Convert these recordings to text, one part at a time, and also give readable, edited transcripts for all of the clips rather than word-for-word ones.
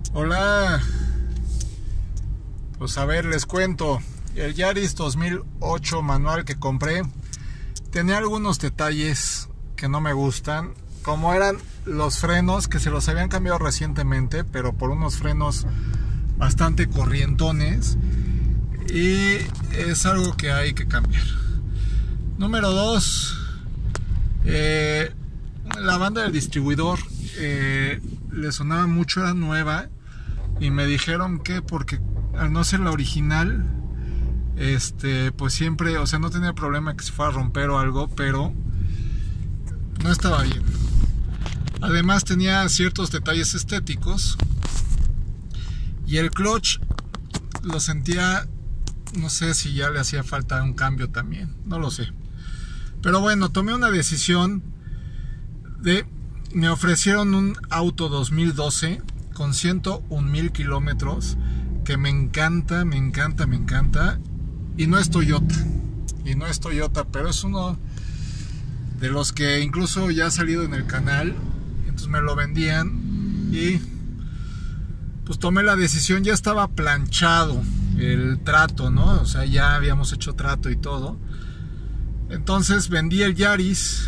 Hola, pues a ver, les cuento. El Yaris 2008 manual que compré tenía algunos detalles que no me gustan, como eran los frenos, que se los habían cambiado recientemente, pero por unos frenos bastante corrientones, y es algo que hay que cambiar. Número 2, la banda del distribuidor le sonaba mucho, era nueva, y me dijeron que porque al no ser la original, pues siempre, o sea, no tenía problema que se fuera a romper o algo, pero no estaba bien. Además tenía ciertos detalles estéticos, y el clutch lo sentía, no sé si ya le hacía falta un cambio también, no lo sé. Pero bueno, tomé una decisión me ofrecieron un auto 2012 con 101,000 kilómetros, que me encanta, y no es Toyota, pero es uno de los que incluso ya ha salido en el canal. Entonces me lo vendían y pues tomé la decisión. Ya estaba planchado el trato, ¿no? O sea, ya habíamos hecho trato y todo. Entonces vendí el Yaris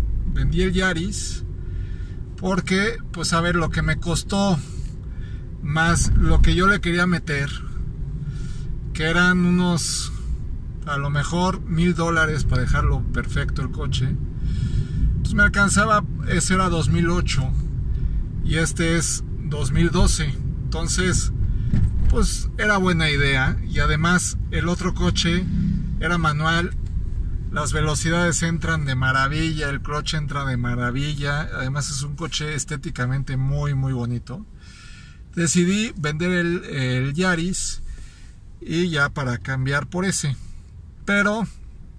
porque, pues a ver, lo que me costó más lo que yo le quería meter, que eran unos, a lo mejor $1,000 para dejarlo perfecto el coche. Entonces me alcanzaba. Ese era 2008 y este es 2012, entonces pues era buena idea. Y además el otro coche era manual, las velocidades entran de maravilla, el clutch entra de maravilla, además es un coche estéticamente muy bonito. Decidí vender el Yaris y ya para cambiar por ese, pero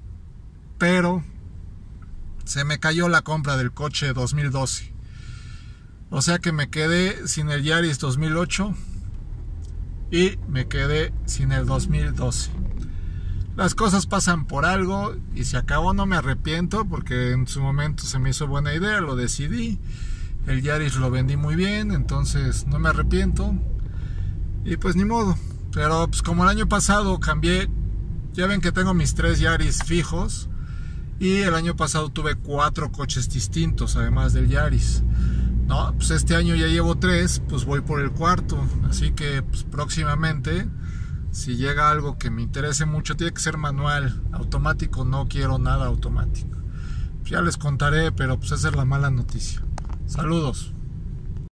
se me cayó la compra del coche 2012, o sea que me quedé sin el Yaris 2008 y me quedé sin el 2012. Las cosas pasan por algo y se acabó. No me arrepiento porque en su momento se me hizo buena idea, lo decidí. El Yaris lo vendí muy bien, entonces no me arrepiento. Y pues ni modo. Pero pues como el año pasado cambié, ya ven que tengo mis 3 Yaris fijos, y el año pasado tuve 4 coches distintos además del Yaris. No, pues este año ya llevo 3, pues voy por el 4. Así que pues próximamente, si llega algo que me interese mucho, tiene que ser manual. Automático no quiero nada automático. Ya les contaré, pero pues esa es la mala noticia. Saludos.